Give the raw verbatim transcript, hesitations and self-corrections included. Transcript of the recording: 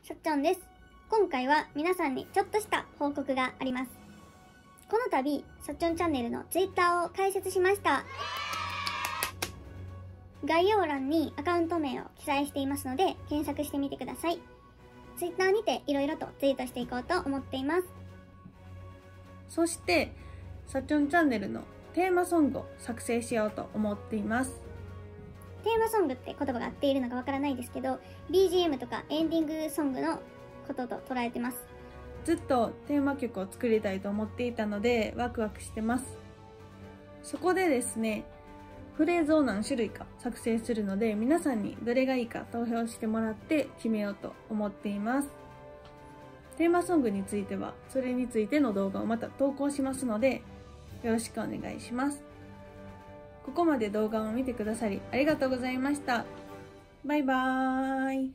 さっちゃんです。今回は皆さんにちょっとした報告があります。この度、さっちゃんチャンネルの ツイッター を開設しました。概要欄にアカウント名を記載していますので、検索してみてください。ツイッター にていろいろとツイートしていこうと思っています。 そして、さっちゃんチャンネルのテーマソングを作成しようと思っています。 テーマソングって言葉が合っているのかわからないですけど、ビージーエム とかエンディングソングのことと捉えてます。 ずっとテーマ曲を作りたいと思っていたのでワクワクしてます。そこでですね、フレーズを何種類か作成するので、皆さんにどれがいいか投票してもらって決めようと思っています。テーマソングについては、それについての動画をまた投稿しますので、よろしくお願いします。ここまで動画を見てくださりありがとうございました。バイバーイ。